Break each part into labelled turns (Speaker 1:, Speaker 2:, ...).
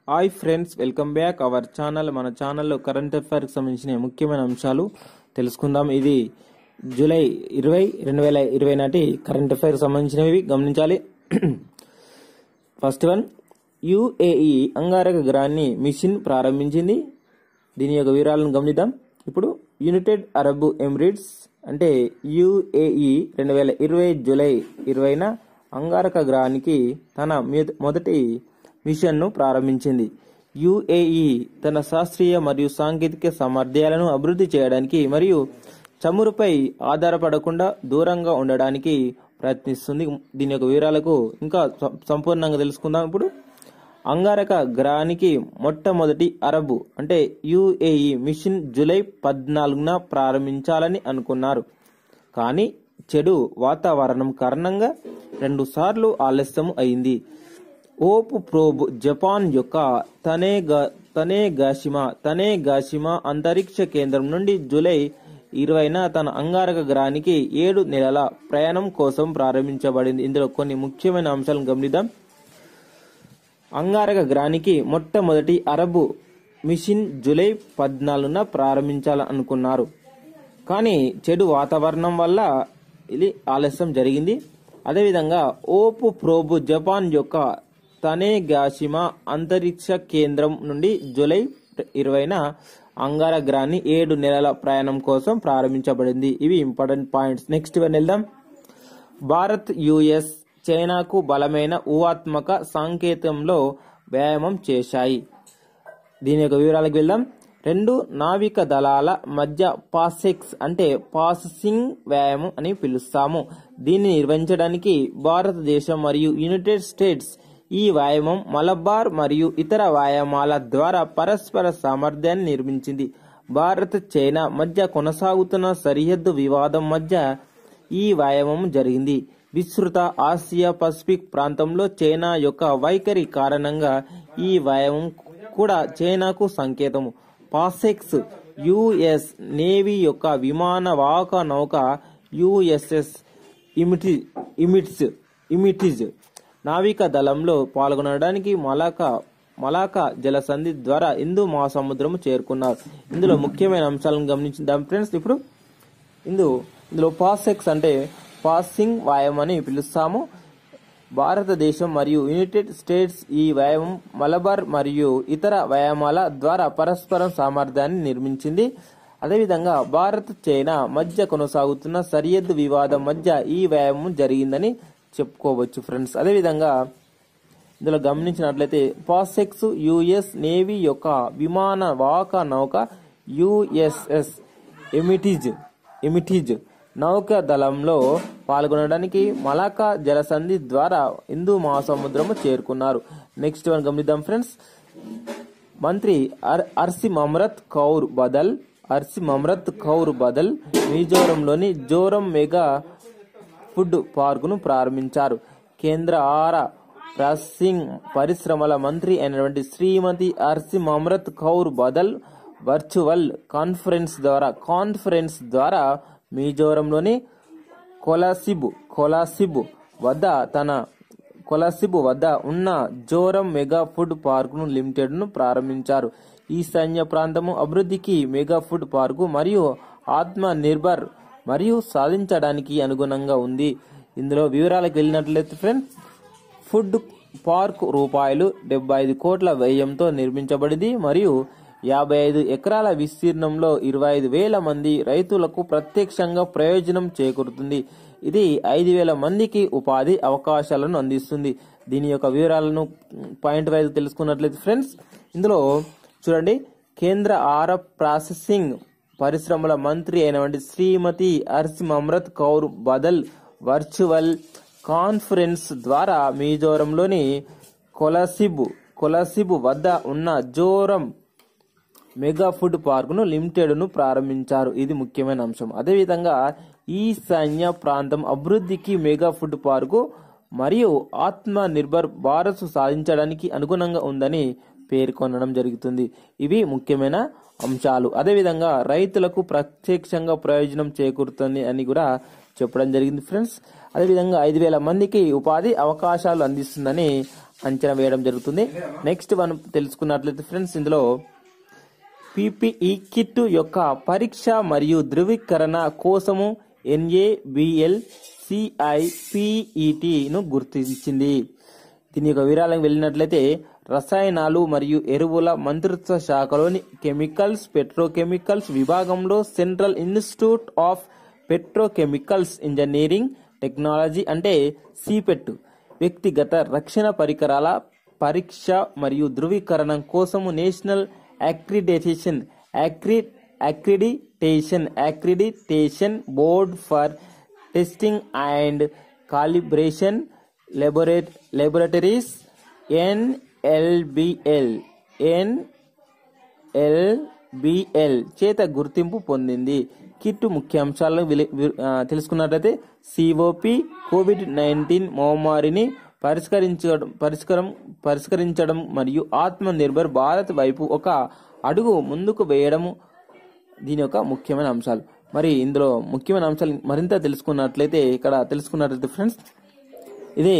Speaker 1: Hi friends, welcome back our channel. మన ఛానల్లో current అఫైర్కి సంబంధించిన ముఖ్యమైన అంశాలు తెలుసుకుందాం. ఇది జూలై 20, 2020 నాటి కరెంట్ అఫైర్కి సంబంధించినవి గమనించాలి. ఫస్ట్ వన్, యుఏఈ అంగారక గ్రహాన్ని మిషన్ ప్రారంభించింది. దీని యొక్క వివరాలను గమనిద్దాం. ఇప్పుడు యునైటెడ్ అరబ్ ఎమిరేట్స్ అంటే యుఏఈ 2020 జూలై 20న అంగారక గ్రహానికి తన మొదటి మిషన్ను ప్రారంభించింది. యుఏఈ తన శాస్త్రీయ మరియు సాంకేతిక సామర్థ్యాలను అభివృద్ధి చేయడానికి మరియు చమురుపై ఆధారపడకుండా దూరంగా ఉండడానికి ప్రయత్నిస్తుంది. దీని యొక్క వివరాలకు ఇంకా సంపూర్ణంగా తెలుసుకుందాం. ఇప్పుడు అంగారక గ్రహానికి మొట్టమొదటి అరబ్ అంటే యుఏఈ మిషన్ జూలై 14న ప్రారంభించాలని అనుకున్నారు. కానీ చెడు వాతావరణం కారణంగా 2 సార్లు ఆలస్యం అయింది. ఓప్ ప్రోబ్ జపాన్ యొక్క తనేగాషిమా అంతరిక్ష కేంద్రం నుండి జూలై 20న తన అంగారక గ్రహానికి 7 నెలల ప్రయాణం కోసం ప్రారంభించబడింది. ఇందులో కొన్ని ముఖ్యమైన అంశాలను గమనిద్దాం. అంగారక గ్రహానికి మొట్టమొదటి అరబ్ మిషన్ జూలై 14న ప్రారంభించాలనుకున్నారు. కానీ చెడు వాతావరణం వల్ల ఇది ఆలస్యం జరిగింది. అదేవిధంగా ఓప్ ప్రోబ్ జపాన్ యొక్క తనేగాషిమా అంతరిక్ష కేంద్రం నుండి జూలై 20న అంగారక గ్రహాన్ని 7 నెలల ప్రయాణం కోసం ప్రారంభించబడింది. ఇవి ఇంపార్టెంట్ పాయింట్స్. నెక్స్ట్ వెళ్దాం. భారత్, యుఎస్, చైనాకు బలమైన ఊహాత్మక సంకేతంలో వ్యాయామం చేశాయి. దీని యొక్క వివరాలకు వెళ్దాం. 2 నావిక దళాల మధ్య పాసెక్స్ అంటే పాసింగ్ వ్యాయామం అని పిలుస్తాము. దీన్ని నిర్వహించడానికి భారతదేశం మరియు యునైటెడ్ స్టేట్స్ ఈ వ్యాయామం మలబార్ మరియు ఇతర వ్యాయామాల ద్వారా పరస్పర సామర్థ్యాన్ని నిర్మించింది. భారత్, చైనా మధ్య కొనసాగుతున్న సరిహద్దు వివాదం మధ్య ఈ వ్యాయామం జరిగింది. విస్తృత ఆసియా పసిఫిక్ ప్రాంతంలో చైనా యొక్క వైఖరి కారణంగా ఈ వ్యాయామం కూడా చైనాకు సంకేతము. పాసెక్స్ యుఎస్ నేవీ యొక్క విమాన వాహక నౌక యుఎస్ఎస్ ఇమిటిజ్ నావిక దళంలో పాల్గొనడానికి మలాకా జలసంధి ద్వారా హిందూ మహాసముద్రము చేరుకున్నారు. ఇందులో ముఖ్యమైన అంశాలను గమనించుదాం ఫ్రెండ్స్. ఇప్పుడు ఇందులో పాసెక్స్ అంటే పాసింగ్ వ్యాయామం అని పిలుస్తాము. భారతదేశం మరియు యునైటెడ్ స్టేట్స్ ఈ వ్యాయామం మలబార్ మరియు ఇతర వ్యాయామాల ద్వారా పరస్పరం సామర్థ్యాన్ని నిర్మించింది. అదేవిధంగా భారత్, చైనా మధ్య కొనసాగుతున్న సరిహద్దు వివాదం మధ్య ఈ వ్యాయామం జరిగిందని చెప్పుకోవచ్చు ఫ్రెండ్స్. అదేవిధంగా ఇందులో గమనించినట్లయితే పాసెక్స్ యుఎస్ నేవీ యొక్క విమాన వాహక నౌక యుఎస్ఎస్ ఎమిటిజ్ నౌక దళంలో పాల్గొనడానికి మలాకా జలసంధి ద్వారా హిందూ మహాసముద్రము చేరుకున్నారు. నెక్స్ట్ వన్ గమనిద్దాం ఫ్రెండ్స్. మంత్రి హర్సిమ్రత్ కౌర్ బదల్ మిజోరంలోని జోరం మెగా ఫుడ్ పార్కును ప్రారంభించారు. కేంద్ర ఆహార ప్రాసెసింగ్ పరిశ్రమల మంత్రి అయినటువంటి శ్రీమతి హర్సిమ్రత్ కౌర్ బదల్ వర్చువల్ కాన్ఫరెన్స్ ద్వారా మిజోరంలోని కొలాసిబ్ వద్ద ఉన్న జోరం మెగా ఫుడ్ పార్కును లిమిటెడ్ను ప్రారంభించారు. ఈశాన్య ప్రాంతము అభివృద్ధికి మెగా ఫుడ్ పార్కు మరియు ఆత్మ నిర్భర్ మరియు సాధించడానికి అనుగుణంగా ఉంది. ఇందులో వివరాలకు వెళ్ళినట్లయితే ఫ్రెండ్స్, ఫుడ్ పార్క్ ₹75 కోట్ల వ్యయంతో నిర్మించబడింది మరియు 55 ఎకరాల విస్తీర్ణంలో 25,000 మంది రైతులకు ప్రత్యక్షంగా ప్రయోజనం చేకూరుతుంది. ఇది 5,000 మందికి ఉపాధి అవకాశాలను అందిస్తుంది. దీని యొక్క వివరాలను పాయింట్ వైజ్ తెలుసుకున్నట్లయితే ఫ్రెండ్స్, ఇందులో చూడండి, కేంద్ర ఆహార ప్రాసెసింగ్ పరిశ్రమల మంత్రి అయినటువంటి శ్రీమతి హర్సిమ్రత్ కౌర్ బదల్ వర్చువల్ కాన్ఫరెన్స్ ద్వారా మిజోరంలోని కొలాసిబ్ వద్ద ఉన్న జోరం మెగా ఫుడ్ పార్కును లిమిటెడ్ను ప్రారంభించారు. ఇది ముఖ్యమైన అంశం. అదేవిధంగా ఈశాన్య ప్రాంతం అభివృద్ధికి మెగా ఫుడ్ పార్కు మరియు ఆత్మ నిర్భర్ భారత్ సాధించడానికి అనుగుణంగా ఉందని పేర్కొనడం జరుగుతుంది. ఇవి ముఖ్యమైన అంశాలు. అదేవిధంగా రైతులకు ప్రత్యక్షంగా ప్రయోజనం చేకూరుతుంది అని కూడా చెప్పడం జరిగింది ఫ్రెండ్స్. అదేవిధంగా 5,000 మందికి ఉపాధి అవకాశాలు అందిస్తుందని అంచనా వేయడం జరుగుతుంది. నెక్స్ట్ మనం తెలుసుకున్నట్లయితే ఫ్రెండ్స్, ఇందులో PPE కిట్ యొక్క పరీక్ష మరియు ధృవీకరణ కోసము NABL CIPET ను గుర్తించింది. దీని యొక్క వివరాలకు వెళ్ళినట్లయితే రసాయనాలు మరియు ఎరువుల మంత్రిత్వ శాఖలోని కెమికల్స్ పెట్రోకెమికల్స్ విభాగంలో central institute of petrochemicals engineering technology అంటే సిపెట్ వ్యక్తిగత రక్షణ పరికరాల పరీక్ష మరియు ధృవీకరణ కోసము national accreditation board for testing and calibration laboratories NLBL చేత గుర్తింపు పొందింది. కిట్ ముఖ్యాంశాలను తెలుసుకున్నట్లయితే COP COVID-19 మహమ్మారిని పరిష్కరించడం మరియు ఆత్మ నిర్భర్ భారత్ వైపు ఒక అడుగు ముందుకు వేయడం దీని యొక్క ముఖ్యమైన అంశాలు. మరి ఇందులో ముఖ్యమైన అంశాలు మరింత తెలుసుకున్నట్లయితే ఫ్రెండ్స్, ఇది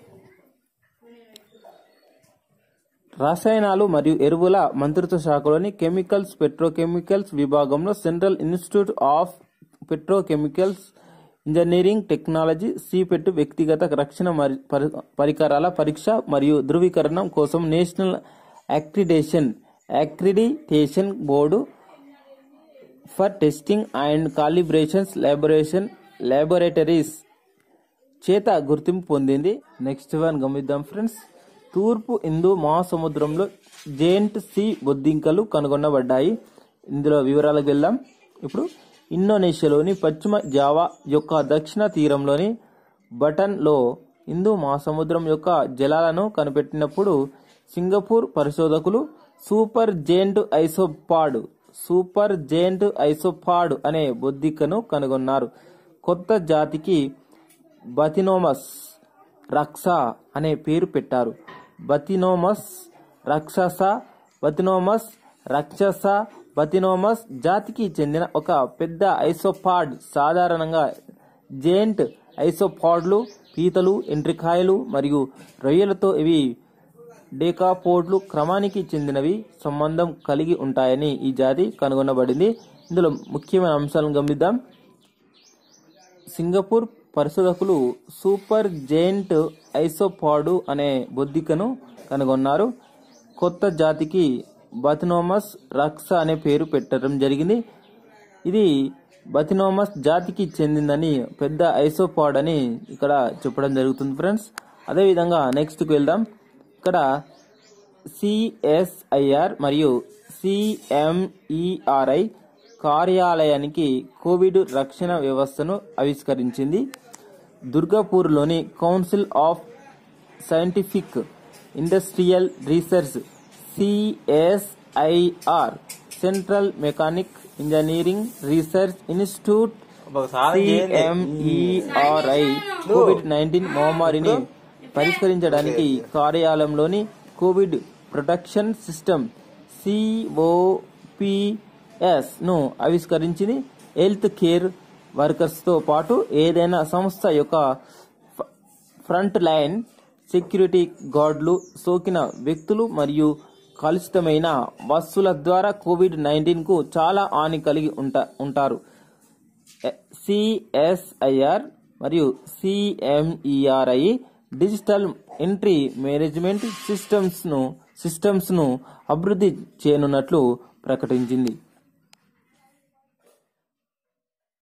Speaker 1: రసాయనాలు మరియు ఎరువుల మంత్రిత్వ శాఖలోని కెమికల్స్ పెట్రోకెమికల్స్ విభాగంలో central institute of petrochemicals engineering technology CIPET వ్యక్తిగత రక్షణ పరికరాల పరీక్ష మరియు ధృవీకరణ కోసం national accreditation board for testing and calibrations laboratories చేత గుర్తింపు పొందింది. నెక్స్ట్ వన్ గమనిద్దాం ఫ్రెండ్స్. తూర్పు హిందూ మహాసముద్రంలో జెయింట్ సీ బొద్దింకలు కనుగొనబడ్డాయి. ఇందులో వివరాలకు వెళ్దాం. ఇప్పుడు ఇండోనేషియాలోని పశ్చిమ జావా యొక్క దక్షిణ తీరంలోని బటన్ లో హిందూ మహాసముద్రం యొక్క జలాలను కనిపెట్టినప్పుడు సింగపూర్ పరిశోధకులు సూపర్ జెయింట్ ఐసోపాడ్ అనే బొద్దికను కనుగొన్నారు. కొత్త జాతికి బతినోమస్ రక్సా అనే పేరు పెట్టారు. బతినోమస్ జాతికి చెందిన ఒక పెద్ద ఐసోపాడ్. సాధారణంగా జెయింట్ ఐసోపాడ్లు పీతలు, ఎండ్రికాయలు మరియు రొయ్యలతో ఇవి డేకాపోడ్లు క్రమానికి చెందినవి సంబంధం కలిగి ఉంటాయని ఈ జాతి కనుగొనబడింది. ఇందులో ముఖ్యమైన అంశాలను గమనిద్దాం. సింగపూర్ పరిశోధకులు సూపర్ జెయింట్ ఐసోపాడ్ అనే బొద్దికను కనుగొన్నారు. కొత్త జాతికి బతినోమస్ రక్సా అనే పేరు పెట్టడం జరిగింది. ఇది బతినోమస్ జాతికి చెందిందని, పెద్ద ఐసోపాడ్ అని ఇక్కడ చెప్పడం జరుగుతుంది ఫ్రెండ్స్. అదేవిధంగా నెక్స్ట్కి వెళ్దాం. ఇక్కడ CSIR మరియు CMERI కార్యాలయానికి కోవిడ్ రక్షణ వ్యవస్థను ఆవిష్కరించింది. దుర్గాపూర్లోని council of scientific industrial research CSIR central mechanic engineering research institute CMERI COVID-19 మహమ్మారిని పరిష్కరించడానికి కార్యాలయంలోని కోవిడ్ ప్రొటెక్షన్ సిస్టమ్ COPS ను ఆవిష్కరించింది. హెల్త్ కేర్ వర్కర్స్ తో పాటు ఏదైనా సంస్థ యొక్క ఫ్రంట్ లైన్ సెక్యూరిటీ గార్డులు సోకిన వ్యక్తులు మరియు కలుషితమైన వస్తువుల ద్వారా COVID-19 కు చాలా హాని కలిగి ఉంటారు. CSIR మరియు CMERI digital entry management systems ను అభివృద్ధి చేయనున్నట్లు ప్రకటించింది.